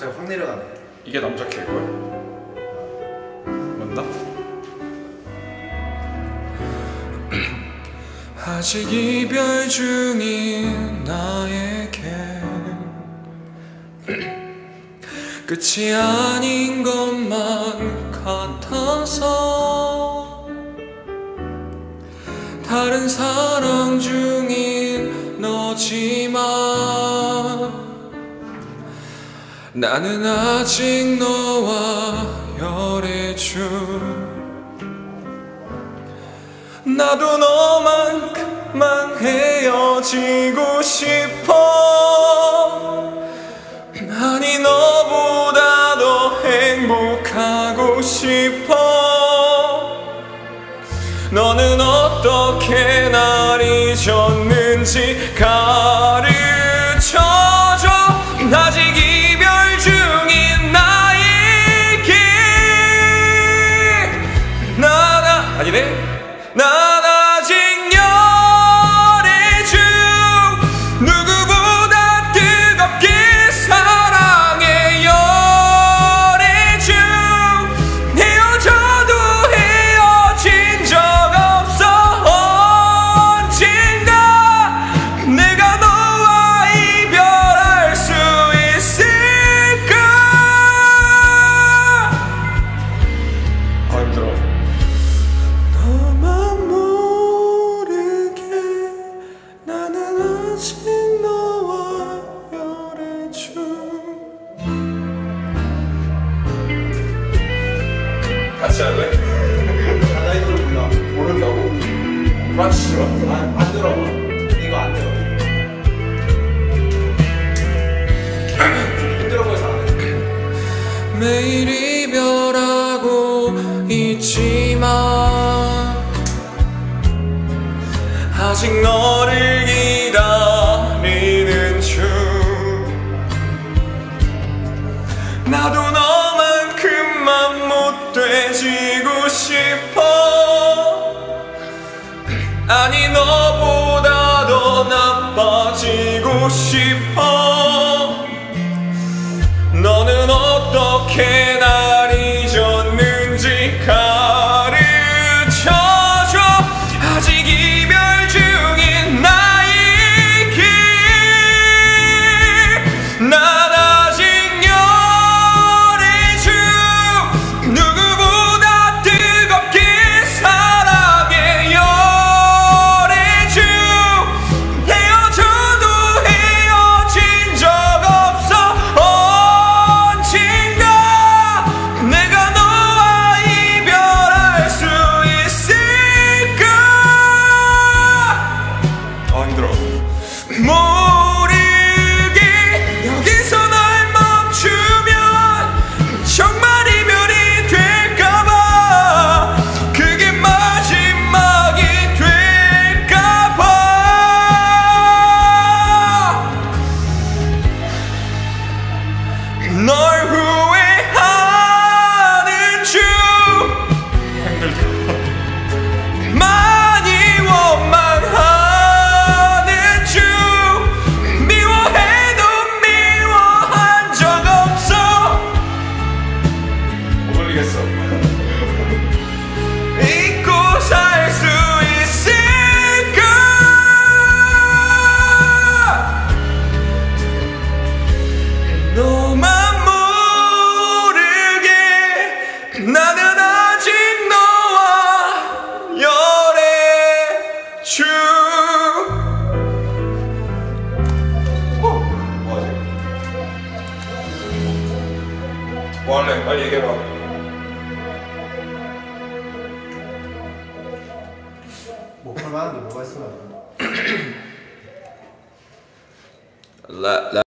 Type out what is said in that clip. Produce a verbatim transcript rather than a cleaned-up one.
갑자기 확 내려가네. 이게 남자 캐일걸? 맞나? 아직 이별 중인 나에게 끝이 아닌 것만 같아서 다른 사랑 중인 너지만 나는 아직 너와 열애중. 나도 너만큼만 헤어지고 싶어. 아니 너보다 더 행복하고 싶어. 너는 어떻게 날 잊었는지 가르쳐줘. 아직 이별 중인 나에게 나나 아니네 난 아직 열애 중. 누구보다 뜨겁게 사랑해 열애 중. 헤어져도 헤어진 적 없어. 언젠가 내가 너와 이별할 수 있을까. 아 힘들어. 너만 모르게 나는 아직 너와 열애 중. 같이 할래? 나 이거 몰라. 모른다고? 같이 들어. 안, 안 들어봐. 이거 안 들어. 힘들어 보여서 안 해. 매일 이별하고 있지만 아직 너를 기다리는 중. 나도 너만큼만 못 돼지고 싶어. 아니 너보다 더 나빠지고 싶어. 너는 어떻게 날 잊었는지 가르쳐줘. 아직 이별 중인 나에게 난 아직 열애 중. 누구보다 뜨겁게 사랑해 열애 중. 헤어져도 헤어진 적 없어. 언젠가 내가 너와 이별할 수 있을까. 아 힘들어. 모르게 여기서 날 멈추면 정말 이별이 될까봐. 그게 마지막이 될까봐. 널 후회하는 중. 힘들다. 많이 원망하는 중. 미워해도 미워한 적 없어. 못 올리겠어. 잊고 살 수 있을까. 너만 모르게 나는 아직 너와 열애 중. 뭐하지? 뭐 할래? 빨리 얘기해봐. 뭐 할만한데 뭐가 있어? 라, 라.